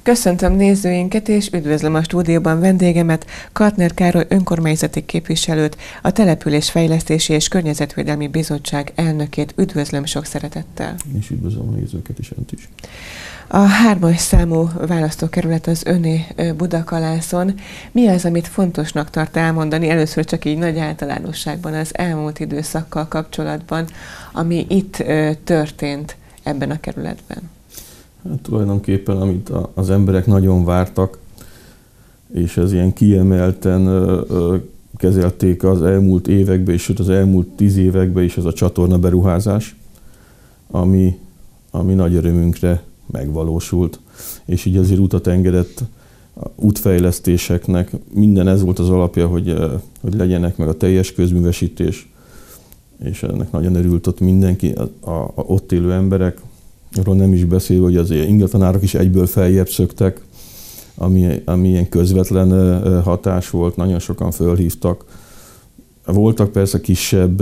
Köszöntöm nézőinket, és üdvözlöm a stúdióban vendégemet, Kartner Károly önkormányzati képviselőt, a Településfejlesztési és Környezetvédelmi Bizottság elnökét. Üdvözlöm sok szeretettel. És üdvözlöm a nézőket is, önt is. A 3. számú választókerület az öné Budakalászon. Mi az, amit fontosnak tart elmondani, először csak így nagy általánosságban az elmúlt időszakkal kapcsolatban, ami itt történt ebben a kerületben? Hát tulajdonképpen, amit az emberek nagyon vártak, és ez ilyen kiemelten kezelték az elmúlt években, és sőt az elmúlt 10 években is, ez a csatorna beruházás, ami nagy örömünkre megvalósult, és így azért utat engedett útfejlesztéseknek. Minden ez volt az alapja, hogy legyenek meg a teljes közművesítés, és ennek nagyon örült ott mindenki, ott élő emberek. Arról nem is beszélve, hogy az ingatlanárak is egyből feljebb szöktek, ami ilyen közvetlen hatás volt, nagyon sokan fölhívtak. Voltak persze kisebb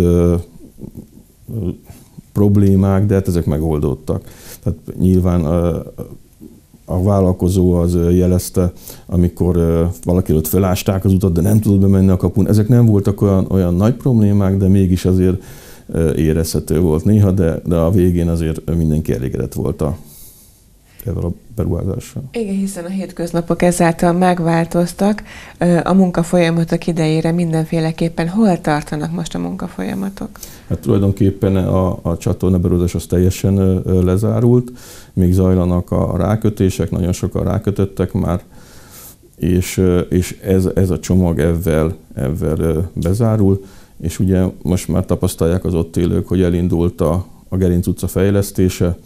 problémák, de hát ezek megoldódtak. Tehát nyilván a vállalkozó az jelezte, amikor valaki ott felásták az utat, de nem tudott bemenni a kapun. Ezek nem voltak olyan nagy problémák, de mégis azért érezhető volt néha, de a végén azért mindenki elégedett volt ezzel a beruházással. Igen, hiszen a hétköznapok ezáltal megváltoztak. A munkafolyamatok idejére mindenféleképpen hol tartanak most a munkafolyamatok? Hát tulajdonképpen a csatorna beruházás az teljesen lezárult, még zajlanak a rákötések, nagyon sokan rákötöttek már, és ez a csomag ezzel bezárul. És ugye most már tapasztalják az ott élők, hogy elindult a Gerinc utca fejlesztése.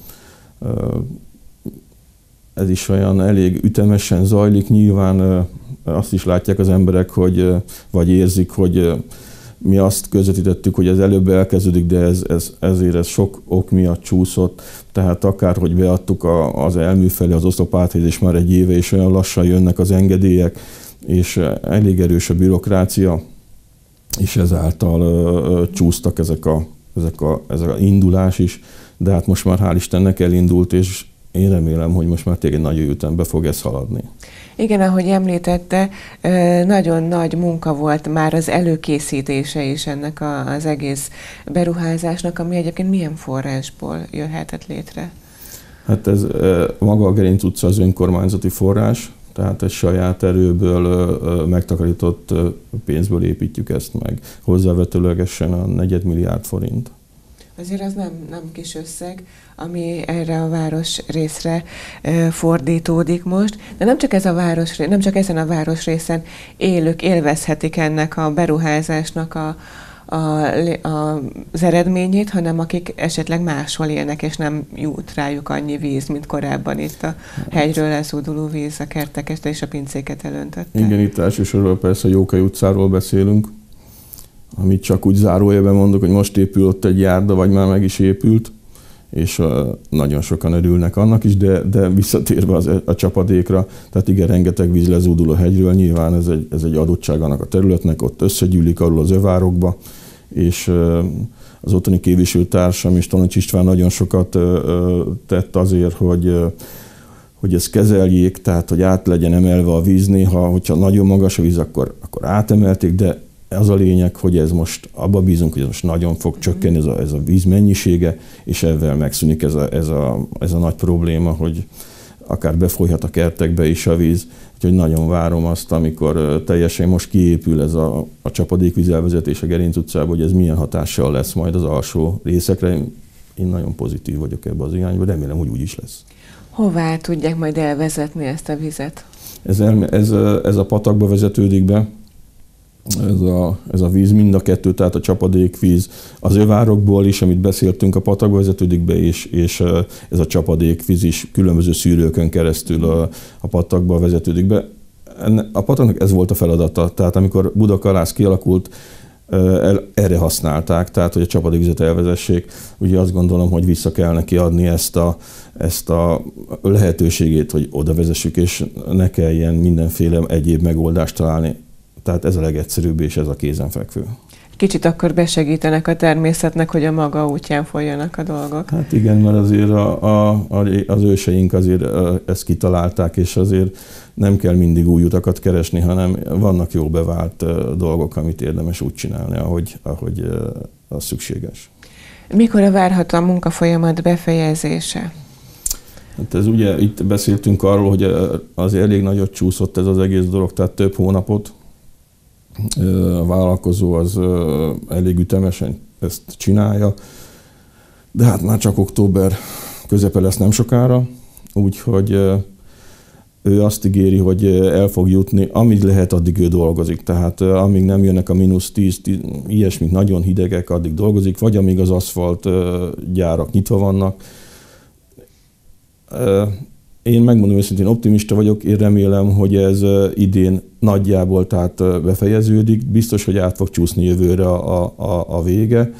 Ez is olyan elég ütemesen zajlik. Nyilván azt is látják az emberek, vagy érzik, hogy mi azt közvetítettük, hogy ez előbb elkezdődik, de ezért ez sok ok miatt csúszott. Tehát akárhogy beadtuk az elmű felé az oszlopáthelyezés már egy éve, és olyan lassan jönnek az engedélyek, és elég erős a bürokrácia, és ezáltal csúsztak ezek a indulás is, de hát most már hál' Istennek elindult, és én remélem, hogy most már tényleg nagy ütembe fog ez haladni. Igen, ahogy említette, nagyon nagy munka volt már az előkészítése is ennek az egész beruházásnak, ami egyébként milyen forrásból jöhetett létre? Hát ez maga a Gerinc utca az önkormányzati forrás, tehát egy saját erőből megtakarított pénzből építjük ezt meg. Hozzávetőlegesen a 4 milliárd forint. Azért az nem kis összeg, ami erre a városrészre fordítódik most, de nem csak ezen a városrészen élők élvezhetik ennek a beruházásnak az eredményét, hanem akik esetleg máshol élnek, és nem jut rájuk annyi víz, mint korábban itt a hegyről lezúduló víz a kerteket és a pincéket elöntötte. Igen, itt elsősorban persze a Jókai utcáról beszélünk, amit csak úgy zárójelben mondok, hogy most épül ott egy járda, vagy már meg is épült, és nagyon sokan örülnek annak is, de visszatérve a csapadékra, tehát igen, rengeteg víz lezúdul a hegyről, nyilván ez egy adottság annak a területnek, ott összegyűlik alul az övárokba, és az ottani képviselőtársam és Tonics István nagyon sokat tett azért, hogy ezt kezeljék, tehát hogy át legyen emelve a víz néha, hogyha nagyon magas a víz, akkor átemelték, de az a lényeg, hogy ez most, abba bízunk, hogy ez most nagyon fog csökkenni ez a víz mennyisége, és ezzel megszűnik ez a nagy probléma, hogy akár befolyhat a kertekbe is a víz. Úgyhogy nagyon várom azt, amikor teljesen most kiépül ez a csapadékvíz elvezetés a Gerinc utcába, hogy ez milyen hatással lesz majd az alsó részekre. Én nagyon pozitív vagyok ebbe az irányba, remélem, hogy úgy is lesz. Hová tudják majd elvezetni ezt a vizet? Ez a patakba vezetődik be. Ez a víz, mind a kettő, tehát a csapadékvíz az övárokból is, amit beszéltünk, a patakba vezetődik be, és ez a csapadékvíz is különböző szűrőkön keresztül a patakba vezetődik be. A pataknak ez volt a feladata, tehát amikor Budakalász kialakult, erre használták, tehát hogy a csapadékvizet elvezessék. Ugye azt gondolom, hogy vissza kell neki adni ezt a lehetőségét, hogy oda vezessük, és ne kelljen mindenféle egyéb megoldást találni. Tehát ez a legegyszerűbb, és ez a kézenfekvő. kicsit akkor besegítenek a természetnek, hogy a maga útján folyjanak a dolgok. Hát igen, mert azért az őseink azért ezt kitalálták, és azért nem kell mindig új utakat keresni, hanem vannak jól bevált dolgok, amit érdemes úgy csinálni, ahogy az szükséges. Mikor várható a munkafolyamat befejezése? Hát ez ugye, itt beszéltünk arról, hogy azért elég nagyot csúszott ez az egész dolog, tehát több hónapot. A vállalkozó az elég ütemesen ezt csinálja, de hát már csak október közepe lesz nem sokára, úgyhogy ő azt ígéri, hogy el fog jutni, amíg lehet, addig ő dolgozik. Tehát amíg nem jönnek a -10, ilyesmik nagyon hidegek, addig dolgozik, vagy amíg az aszfalt gyárak nyitva vannak. Én megmondom őszintén, optimista vagyok, én remélem, hogy ez idén nagyjából tehát befejeződik. Biztos, hogy át fog csúszni jövőre a vége,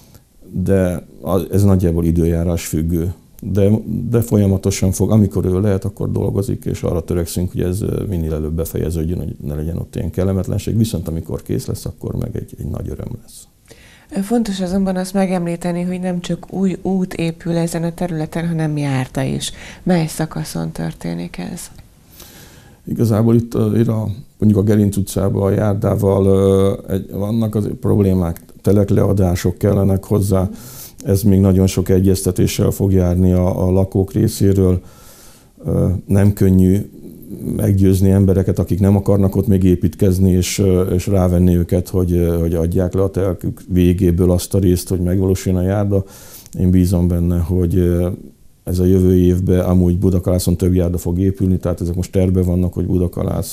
de ez nagyjából időjárás függő. De folyamatosan fog, amikor ő lehet, akkor dolgozik, és arra törekszünk, hogy ez minél előbb befejeződjön, hogy ne legyen ott ilyen kellemetlenség. Viszont amikor kész lesz, akkor meg egy nagy öröm lesz. Fontos azonban azt megemlíteni, hogy nem csak új út épül ezen a területen, hanem járda is. Mely szakaszon történik ez? Igazából itt mondjuk a Gerinc utcában a járdával vannak azért problémák, telekleadások kellenek hozzá. Ez még nagyon sok egyeztetéssel fog járni a lakók részéről. Nem könnyű meggyőzni embereket, akik nem akarnak ott még építkezni, és rávenni őket, hogy adják le a telkük végéből azt a részt, hogy megvalósuljon a járda. Én bízom benne, hogy ez a jövő évben amúgy Budakalászon több járda fog épülni, tehát ezek most tervben vannak, hogy Budakalász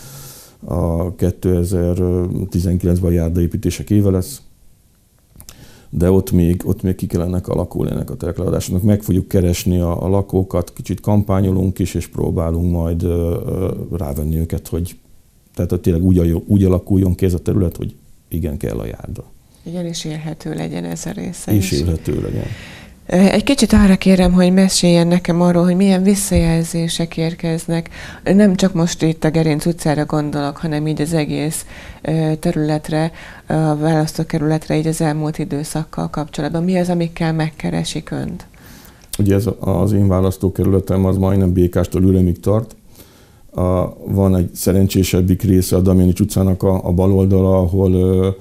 a 2019-ben a járdaépítések éve lesz. De ott még ki kellene alakulni ennek a telekleadásnak. Meg fogjuk keresni a lakókat, kicsit kampányolunk is, és próbálunk majd rávenni őket, hogy tényleg úgy alakuljon ki ez a terület, hogy igen, kell a járda. Igen, és élhető legyen ez a része is. És élhető legyen. Egy kicsit arra kérem, hogy meséljen nekem arról, hogy milyen visszajelzések érkeznek. Nem csak most itt a Gerinc utcára gondolok, hanem így az egész területre, a választókerületre, így az elmúlt időszakkal kapcsolatban. Mi az, amikkel megkeresik Önt? Ugye ez az én választókerületem az majdnem Békástól Ürömig tart. Van egy szerencsésebbik része a Damjanics utcának a bal oldala, ahol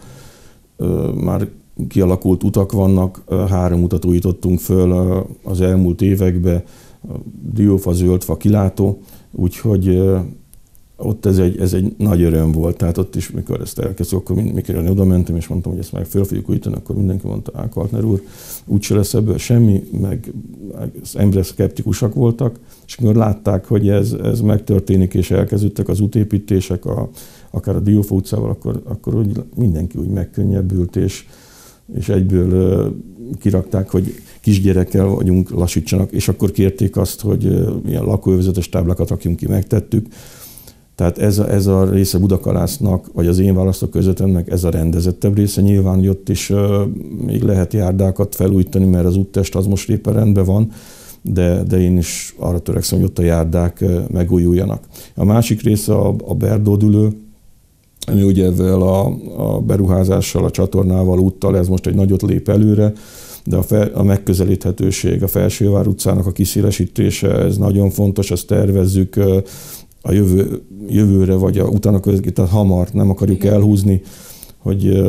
már kialakult utak vannak, 3 utat újítottunk föl az elmúlt években, diófa, zöldfa, kilátó, úgyhogy ott ez egy nagy öröm volt. Tehát ott is, mikor ezt elkezdtük, akkor mikor én oda mentem, és mondtam, hogy ezt meg föl fogjuk újítani, akkor mindenki mondta, Kaltner úr, úgyse lesz ebből semmi, meg az emberek szkeptikusak voltak, és amikor látták, hogy ez megtörténik, és elkezdődtek az útépítések, akár a Diófa utcával, akkor úgy mindenki úgy megkönnyebbült, és egyből kirakták, hogy kisgyerekkel vagyunk, lassítsanak, és akkor kérték azt, hogy ilyen lakóövezetes táblákat rakjunk ki, megtettük. Tehát ez a része Budakalásznak, vagy az én választókörzetemnek ez a rendezettebb része. Nyilván, hogy ott is még lehet járdákat felújítani, mert az úttest az most éppen rendben van, de én is arra törekszem, hogy ott a járdák megújuljanak. A másik része a Berdódülő, ami ugye ezzel a beruházással, a csatornával, úttal, ez most egy nagyot lép előre, de a megközelíthetőség, a Felsővár utcának a kiszélesítése, ez nagyon fontos, ezt tervezzük a jövőre, vagy utána között, tehát hamar nem akarjuk elhúzni, hogy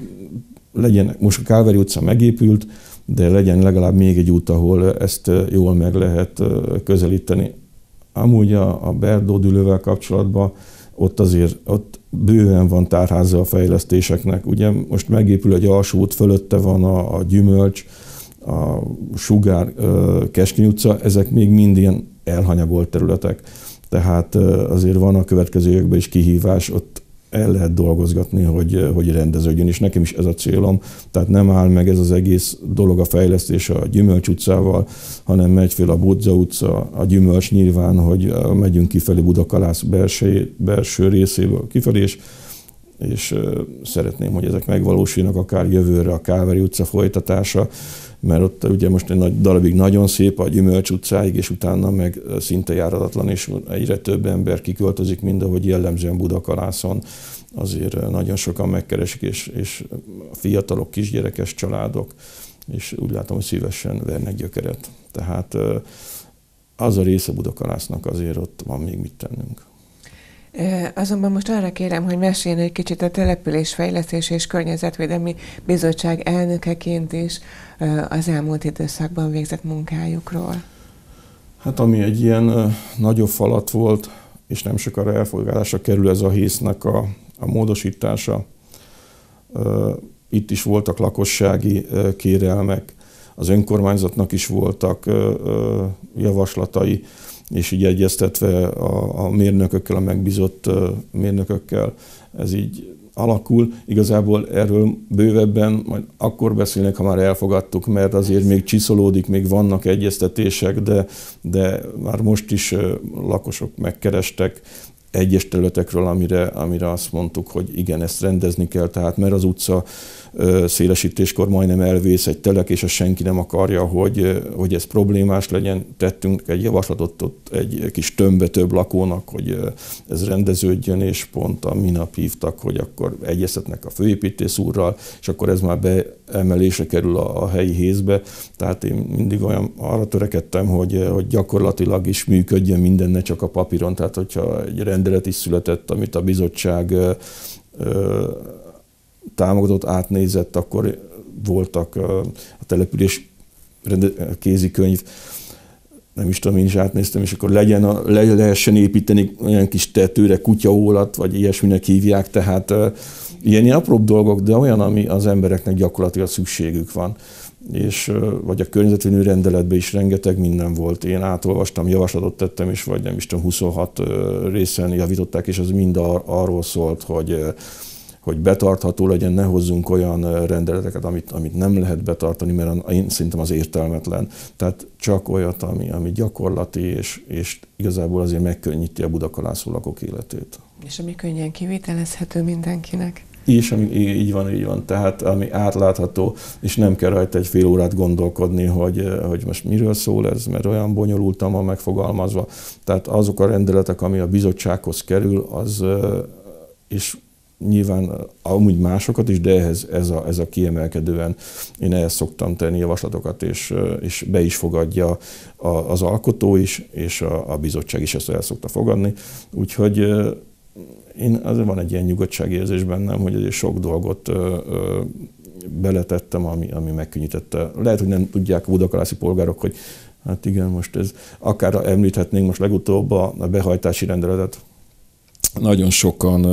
legyen, most a Kálvári utca megépült, de legyen legalább még egy út, ahol ezt jól meg lehet közelíteni. Amúgy a Berdódülővel kapcsolatban ott bőven van tárháza a fejlesztéseknek. Ugye most megépül egy alsó út, fölötte van a Gyümölcs, a Sugár, Keskeny utca, ezek még mind ilyen elhanyagolt területek. Tehát azért van a következő években is kihívás, ott el lehet dolgozgatni, hogy rendeződjön, és nekem is ez a célom. Tehát nem áll meg ez az egész dolog a fejlesztés a Gyümölcs utcával, hanem megy fel a Bodza utca, a Gyümölcs nyilván, hogy megyünk kifelé Budakalász belső részéből kifelé, és szeretném, hogy ezek megvalósuljanak akár jövőre a Kálvári utca folytatása, mert ott ugye most egy nagy darabig nagyon szép a Gyümölcs utcáig, és utána meg szinte járatatlan, és egyre több ember kiköltözik, mint ahogy jellemzően Budakalászon. azért nagyon sokan megkeresik, és fiatalok, kisgyerekes családok, és úgy látom, hogy szívesen vernek gyökeret. Tehát az a része Budakalásznak azért ott van még mit tennünk. Azonban most arra kérem, hogy meséljen egy kicsit a Településfejlesztés és Környezetvédelmi Bizottság elnökeként is az elmúlt időszakban végzett munkájukról. Hát ami egy ilyen nagyobb falat volt, és nem sokára elfogadásra kerül ez a hésznek a módosítása. Itt is voltak lakossági kérelmek, az önkormányzatnak is voltak javaslatai, és így egyeztetve a mérnökökkel, a megbízott mérnökökkel ez így alakul. Igazából erről bővebben majd akkor beszélnek, ha már elfogadtuk, mert azért még csiszolódik, még vannak egyeztetések, de már most is lakosok megkerestek egyes területekről, amire azt mondtuk, hogy igen, ezt rendezni kell, tehát mert az utca szélesítéskor majdnem elvész egy telek, és azt senki nem akarja, hogy ez problémás legyen. Tettünk egy javaslatot ott egy kis tömbbe több lakónak, hogy ez rendeződjön, és pont a minap hívtak, hogy akkor egyeztetnek a főépítész úrral, és akkor ez már beemelésre kerül a helyi hézbe. Tehát én mindig arra törekedtem, hogy gyakorlatilag is működjön minden, ne csak a papíron. Tehát hogyha egy rendelet is született, amit a bizottság támogatott, átnézett, akkor voltak a település kézikönyv, nem is tudom, én is átnéztem, és akkor lehessen építeni olyan kis tetőre kutyaólat, vagy ilyesminek hívják, tehát ilyen apróbb dolgok, de olyan, ami az embereknek gyakorlatilag szükségük van. És vagy a környezetvédelmi rendeletben is rengeteg minden volt. Én átolvastam, javaslatot tettem, és vagy nem is tudom, 26 részen javították, és az mind arról szólt, hogy betartható legyen, ne hozzunk olyan rendeleteket, amit nem lehet betartani, mert én szerintem az értelmetlen. Tehát csak olyat, ami gyakorlati, és igazából azért megkönnyíti a budakalászó lakók életét. És ami könnyen kivitelezhető mindenkinek. És így van. Tehát ami átlátható, és nem kell rajta egy fél órát gondolkodni, hogy most miről szól ez, mert olyan bonyolultan van megfogalmazva. Tehát azok a rendeletek, ami a bizottsághoz kerül, az és nyilván amúgy másokat is, de ez a kiemelkedően én ehhez szoktam tenni javaslatokat, és be is fogadja az alkotó is, és a bizottság is ezt el szokta fogadni. Úgyhogy azért van egy ilyen nyugodtságérzés bennem, hogy azért sok dolgot beletettem, ami megkönnyítette. Lehet, hogy nem tudják a budakalászi polgárok, hogy hát igen, most ez, akár említhetnénk most legutóbb a behajtási rendeletet. Nagyon sokan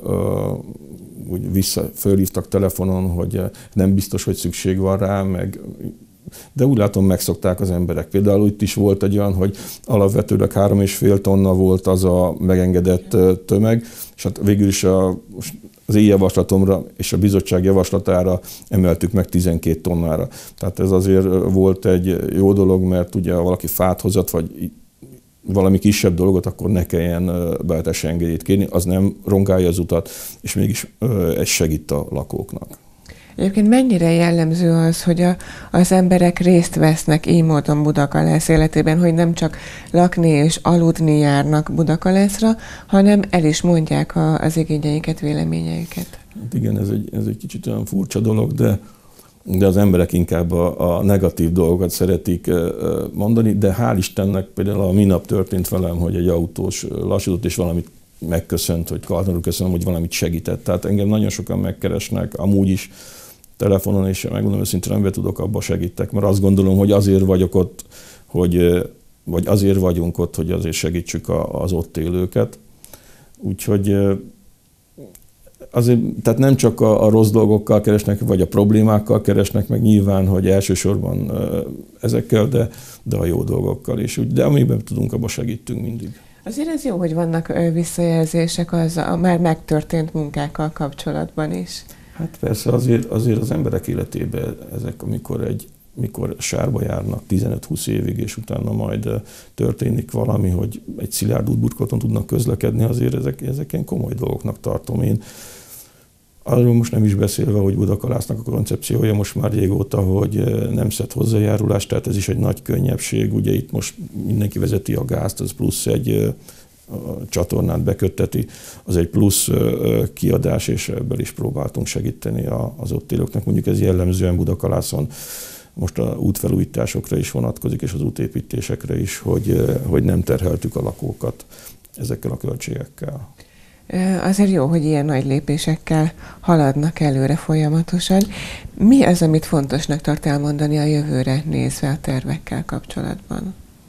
úgy fölhívtak telefonon, hogy nem biztos, hogy szükség van rá, de úgy látom, megszokták az emberek. Például itt is volt egy olyan, hogy alapvetőleg 3,5 tonna volt az a megengedett tömeg, és hát végül is az én javaslatomra és a bizottság javaslatára emeltük meg 12 tonnára. Tehát ez azért volt egy jó dolog, mert ugye ha valaki fát hozott, vagy valami kisebb dolgot, akkor ne kelljen beállítási engedélyt kérni, az nem rongálja az utat, és mégis ez segít a lakóknak. Egyébként mennyire jellemző az, hogy az emberek részt vesznek így módon Budakalász életében, hogy nem csak lakni és aludni járnak Budakalászra, hanem el is mondják az igényeiket, véleményeiket? Hát igen, ez egy kicsit olyan furcsa dolog, de az emberek inkább a negatív dolgokat szeretik mondani, de hál' Istennek például a minap történt velem, hogy egy autós lassított, és valamit megköszönt, hogy Kaltner úr, köszönöm, hogy valamit segített. Tehát engem nagyon sokan megkeresnek, amúgy is telefonon, és megmondom őszintén, nem tudok, abba segítek, mert azt gondolom, hogy azért vagyok ott, vagy azért vagyunk ott, hogy azért segítsük az ott élőket. Úgyhogy azért, tehát nem csak a rossz dolgokkal keresnek, vagy a problémákkal keresnek meg nyilván, hogy elsősorban ezekkel, de a jó dolgokkal is. De amiben tudunk, abban segítünk mindig. Azért ez jó, hogy vannak visszajelzések a már megtörtént munkákkal kapcsolatban is. Hát persze azért az emberek életében ezek, mikor sárba járnak 15-20 évig, és utána majd történik valami, hogy egy szilárd útburkolaton tudnak közlekedni, azért ezek ilyen komoly dolgoknak tartom én. Arról most nem is beszélve, hogy Budakalásznak a koncepciója most már régóta, hogy nem szed hozzájárulást, tehát ez is egy nagy könnyebbség. Ugye itt most mindenki vezeti a gázt, az plusz egy csatornát bekötteti, az egy plusz kiadás, és ebből is próbáltunk segíteni az ott élőknek. Mondjuk ez jellemzően Budakalászon most a útfelújításokra is vonatkozik, és az útépítésekre is, hogy nem terheltük a lakókat ezekkel a költségekkel. Azért jó, hogy ilyen nagy lépésekkel haladnak előre folyamatosan. Mi az, amit fontosnak tart elmondani a jövőre nézve a tervekkel kapcsolatban?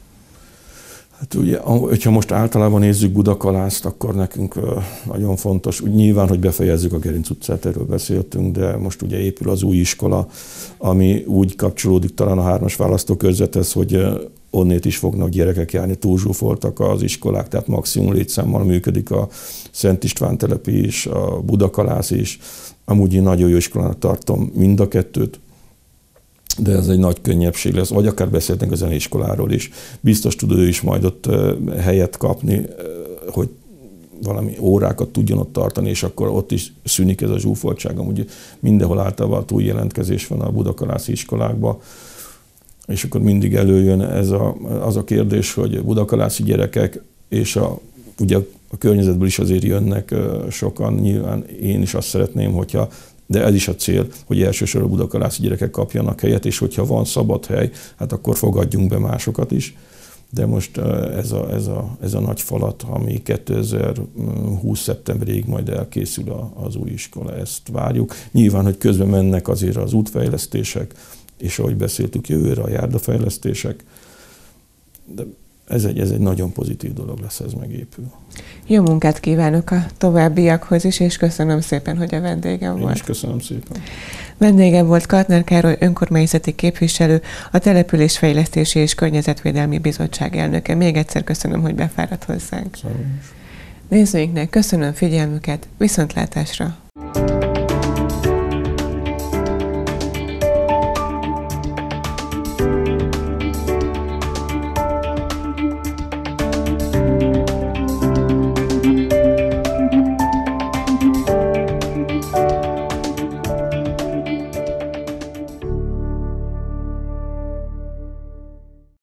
Hát ugye, hogyha most általában nézzük Budakalászt, akkor nekünk nagyon fontos, úgy nyilván, hogy befejezzük a Gerinc utcát, erről beszéltünk, de most ugye épül az új iskola, ami úgy kapcsolódik talán a 3-as választókörzethez, hogy onnét is fognak gyerekek járni, túlzsúfoltak az iskolák, tehát maximum létszámmal működik a Szent István telepi is, a Budakalász is. Amúgy én nagyon jó iskolának tartom mind a kettőt, de ez egy nagy könnyebbség lesz, vagy akár beszéltünk a zeneiskoláról is. Biztos tud ő is majd ott helyet kapni, hogy valami órákat tudjon ott tartani, és akkor ott is szűnik ez a zsúfoltság. Amúgy mindenhol általában túljelentkezés van a budakalászi iskolákban, és akkor mindig előjön az a kérdés, hogy budakalászi gyerekek, és ugye a környezetből is azért jönnek sokan, nyilván én is azt szeretném, hogyha, de ez is a cél, hogy elsősorban budakalászi gyerekek kapjanak helyet, és hogyha van szabad hely, hát akkor fogadjunk be másokat is. De most ez a nagy falat, ami 2020. szeptemberig majd elkészül az új iskola, ezt várjuk. Nyilván, hogy közben mennek azért az útfejlesztések, és ahogy beszéltük, jövőre a járdafejlesztések, de ez egy nagyon pozitív dolog lesz, ez megépül. Jó munkát kívánok a továbbiakhoz is, és köszönöm szépen, hogy a vendégem volt. Én is köszönöm szépen. Vendégem volt Kartner Károly önkormányzati képviselő, a Településfejlesztési és Környezetvédelmi Bizottság elnöke. Még egyszer köszönöm, hogy befáradt hozzánk. Szerintem. Nézőinknek köszönöm figyelmüket, viszontlátásra!